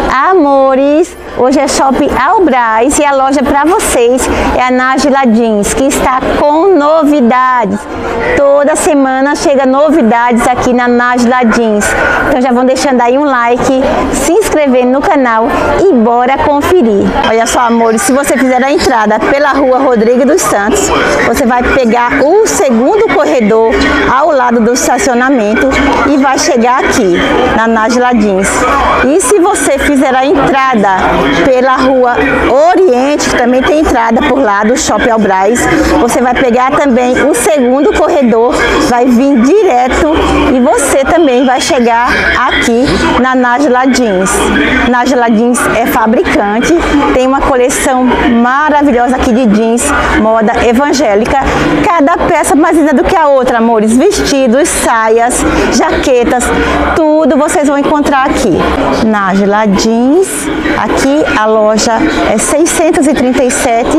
Amores, hoje é Shopping Albrás e a loja para vocês é a Nájila Jeans, que está com novidades. Toda semana chega novidades aqui na Nájila Jeans. Então já vão deixando aí um like, se inscrevendo no canal e bora conferir. Olha só, amores, se você fizer a entrada pela rua Rodrigues dos Santos, você vai pegar o segundo corredor ao lado do estacionamento e vai chegar aqui na Nájila Jeans. E se você fizer a entrada pela rua Oriente, que também tem entrada por lá do Shopping Albrás, você vai pegar também o segundo corredor, vai vir direto e você também vai chegar aqui na Nájila Jeans. Nájila Jeans é fabricante, tem uma coleção maravilhosa aqui de jeans, moda evangélica, cada peça mais linda do que a outra, amores, vestidos, saias, jaquetas, tudo vocês vão encontrar aqui. Nájila Jeans, aqui a loja é 637,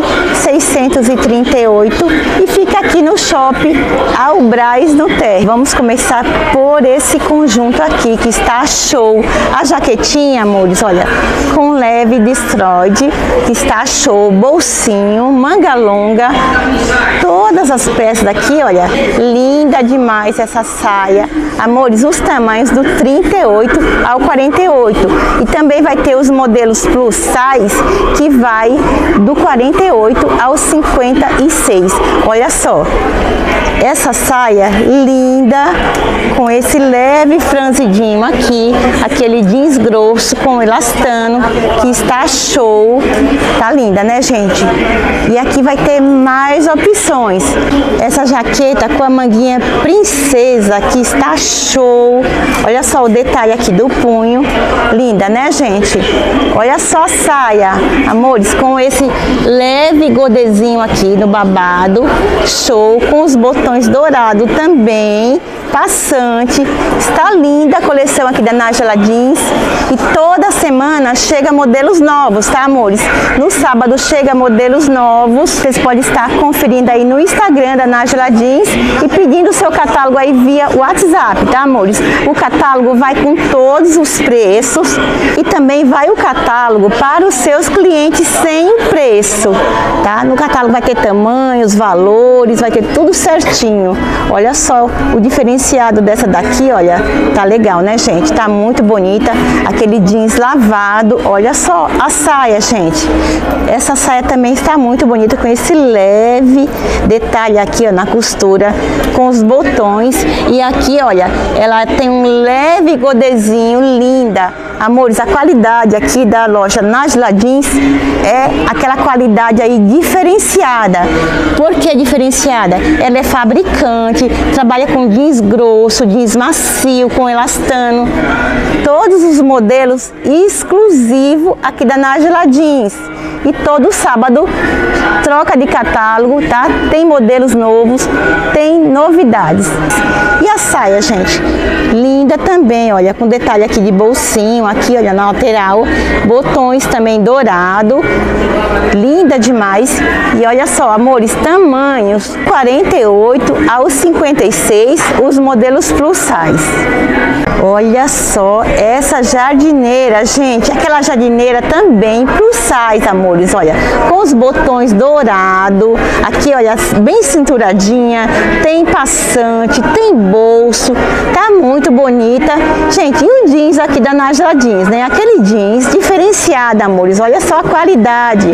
638 e fica aqui no Shopping Albrás no Térreo. Vamos começar por esse conjunto aqui que está show. A jaquetinha, amores, olha, com leve destroide, que está show, bolsinho, manga longa, todas as peças daqui, olha, linda demais essa saia. Amores, os tamanhos do 38 ao 48 e também vai ter os modelos plus size que vai do 48 ao 56. Olha só, essa saia linda com esse leve franzidinho aqui, aquele jeans grosso com elastano que está show, tá linda, né, gente? E aqui vai ter mais opções. Essa jaqueta com a manguinha princesa que está show. Olha só o detalhe aqui do punho, linda, né, gente? Olha só a saia, amores, com esse leve godezinho aqui no babado, show, com os botões dourados também, passante. Está linda a coleção aqui da Nájila Jeans e toda semana chega modelos novos, tá, amores? No sábado chega modelos novos, vocês podem estar conferindo aí no Instagram da Nájila Jeans e pedindo o seu catálogo aí via WhatsApp, tá, amores? O catálogo vai com todos os preços e também vai o catálogo para os seus clientes sem preço, tá? No catálogo vai ter tamanhos, valores, vai ter tudo certinho. Olha só o diferenciado dessa daqui, olha, tá legal, né, gente? Tá muito bonita, aquele jeans lavado. Olha só a saia, gente. Essa saia também está muito bonita, com esse leve detalhe aqui, ó, na costura, com os botões. E aqui, olha, ela tem um leve godezinho, linda. Amores, a qualidade aqui da loja Nájila Jeans é aquela qualidade aí diferenciada. Por que diferenciada? Ela é fabricante, trabalha com jeans grosso, jeans macio, com elastano. Todos os modelos exclusivos aqui da Nájila Jeans. E todo sábado troca de catálogo, tá? Tem modelos novos, tem novidades. E a saia, gente, linda também, olha, com detalhe aqui de bolsinho, aqui, olha, na lateral, botões também dourado, linda demais. E olha só, amores, tamanhos 48 ao 56, os modelos plus size. Olha só essa jardineira, gente, aquela jardineira também plus size, amores, olha, com os botões dourado, aqui, olha, bem cinturadinha, tem passante, tem bolso, tá muito bonita. Gente, e o jeans aqui da Nájila Jeans, né? Aquele jeans diferenciado, amores, olha só a qualidade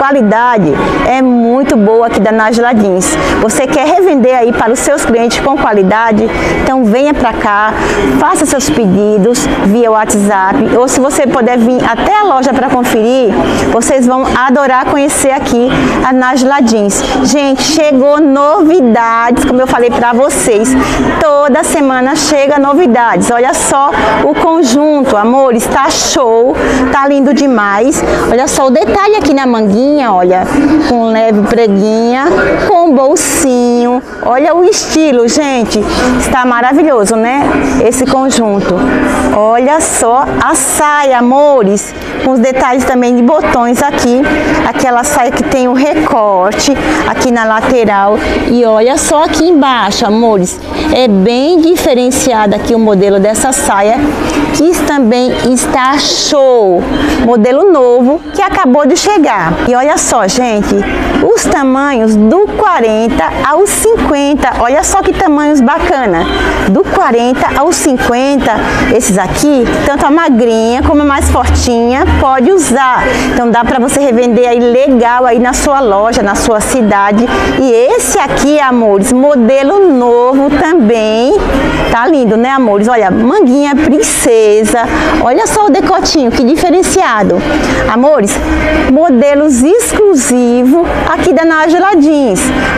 é muito boa aqui da Nájila Jeans. Você quer revender aí para os seus clientes com qualidade? Então venha pra cá, faça seus pedidos via WhatsApp, ou se você puder vir até a loja para conferir, vocês vão adorar conhecer aqui a Nájila Jeans. Gente, chegou novidades, como eu falei para vocês, toda semana chega novidades. Olha só o conjunto, amores, tá show, tá lindo demais. Olha só o detalhe aqui na manguinha, olha, com leve preguinha, com bolsinho. Olha o estilo, gente, está maravilhoso, né? Esse conjunto. Olha só a saia, amores, com os detalhes também de botões aqui, aquela saia que tem o recorte aqui na lateral. E olha só aqui embaixo, amores, é bem diferenciada aqui o modelo dessa saia, aqui também está show, modelo novo que acabou de chegar. E olha só, gente, os tamanhos do 40 ao 50, olha só que tamanhos bacana, do 40 ao 50, esses aqui, tanto a magrinha como a mais fortinha pode usar. Então dá para você revender aí legal aí na sua loja, na sua cidade. E esse aqui, amores, modelo novo também, tá lindo, né, amores? Olha, manguinha princesa, olha só o decotinho, que diferenciado. Amores, modelos exclusivos aqui da Nájila Jeans.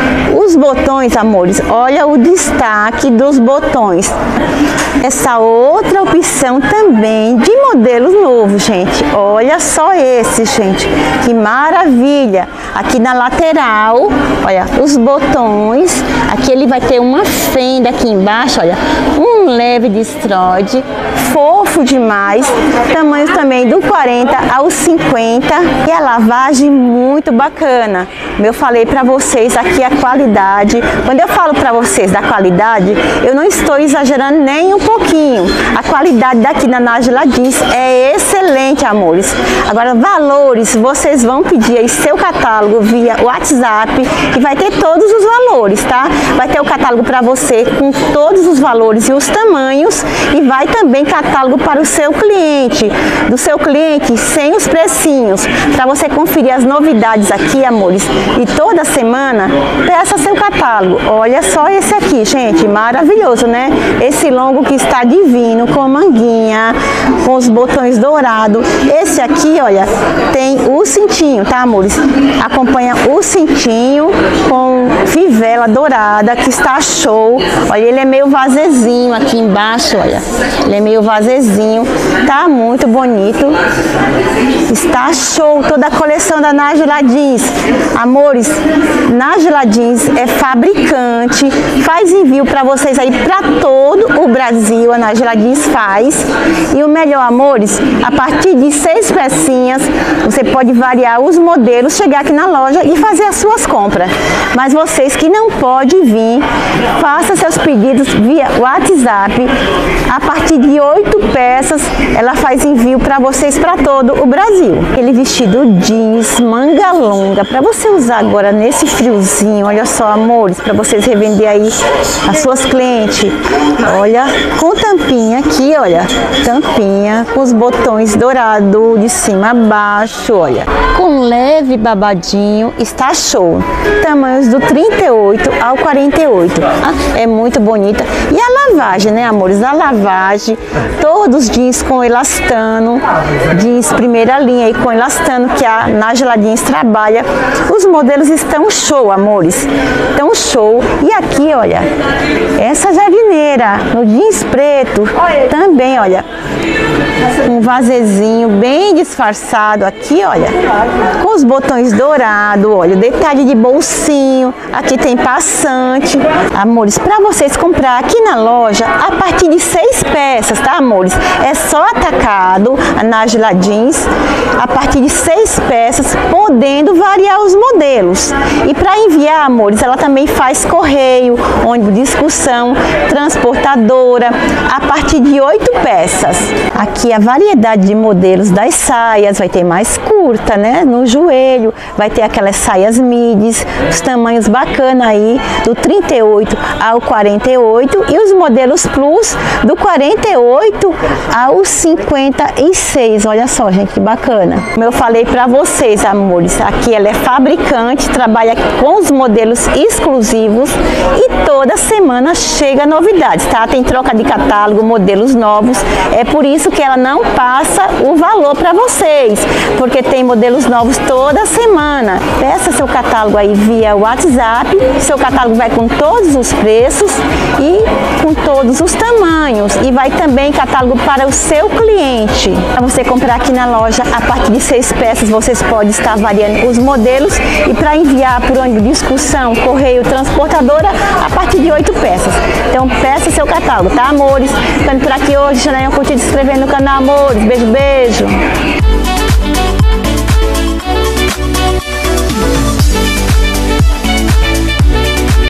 Os botões, amores, olha o destaque dos botões. Essa outra opção também de modelos novos, gente. Olha só esse, gente, que maravilha. Aqui na lateral, olha, os botões. Aqui ele vai ter uma fenda aqui embaixo, olha, um leve destroide, fofo demais. Tamanhos também do 40 ao 50 e a lavagem muito bacana. Como eu falei para vocês aqui a qualidade. Quando eu falo para vocês da qualidade, eu não estou exagerando nem um pouquinho. A qualidade daqui na Nájila Jeans é excelente, amores. Agora, valores, vocês vão pedir aí seu catálogo via WhatsApp, que vai ter todos os valores, tá? Vai ter o catálogo para você com todos os valores e os tamanhos, e vai também catálogo para o seu cliente, do seu cliente sem os precinhos, para você conferir as novidades aqui, amores. E toda semana peça seu catálogo. Olha só esse aqui, gente, maravilhoso, né? Esse longo que está divino, com manguinha, com os botões dourados. Esse aqui, olha, tem o cintinho, tá, amores? Acompanha o cintinho com fivela dourada, que está show. Olha, ele é meio vazezinho aqui embaixo, olha. Ele é meio vazezinho, tá muito bonito. Está show toda a coleção da Nájila Jeans. Amores, Nájila Jeans é fabricante, faz envio para vocês aí para todo o Brasil. A Nájila Jeans faz. E o melhor, amores, a partir de 6 pecinhas, você pode variar os modelos, chegar aqui na loja e fazer as suas compras. Mas vocês que não podem vir, faça seus pedidos via WhatsApp. A partir de 8 peças, ela faz envio para vocês para todo o Brasil. Aquele vestido jeans, manga longa, para você usar agora nesse friozinho. Olha só, amores, para vocês revender aí as suas clientes. Olha, com tampinha aqui, olha, tampinha, com os botões dourados de cima a baixo, olha, com leve babadinho, está show. Tamanhos do 38 ao 48. É muito bonita. E a lavagem, né, amores? A lavagem, todos jeans com elastano, jeans primeira linha aí com elastano, que a Nájila Jeans trabalha. Os modelos estão show, amores. Estão show. E aqui, olha, essa jardineira no jeans preto também, olha, um vazezinho bem disfarçado aqui, olha, com os botões dourados, olha, detalhe de bolsinho. Aqui tem passante. Amores, para vocês comprar aqui na loja, a partir de 6 peças, tá, amores? É só atacado, a Nájila Jeans, a partir de 6 peças, podendo variar os modelos. E para enviar, amores, ela também faz correio, ônibus de excursão, transportadora, a partir de 8 peças. Aqui a variedade de modelos das saias, vai ter mais curta, né, no joelho, vai ter aquelas saias midis, os tamanhos bacana aí, do 38 ao 48, e os modelos plus do 48 ao 56. Olha só, gente, que bacana. Como eu falei para vocês, amores, aqui ela é fabricante, trabalha com os modelos exclusivos e toda semana chega novidades, tá? Tem troca de catálogo, modelos novos. É por isso que ela não passa o valor para vocês, porque tem modelos novos toda semana. Peça seu catálogo aí via WhatsApp. Seu catálogo vai com todos os preços e com todos os tamanhos, e vai também catálogo para o seu cliente. Para você comprar aqui na loja, a partir de 6 peças, vocês podem estar variando os modelos, e para enviar por ônibus de excursão, correio, transportadora, a partir de 8 peças. Então peça seu catálogo, tá, amores? Ficando por aqui hoje, Janaína, curtindo, se inscrevendo no canal, amores. Beijo, beijo!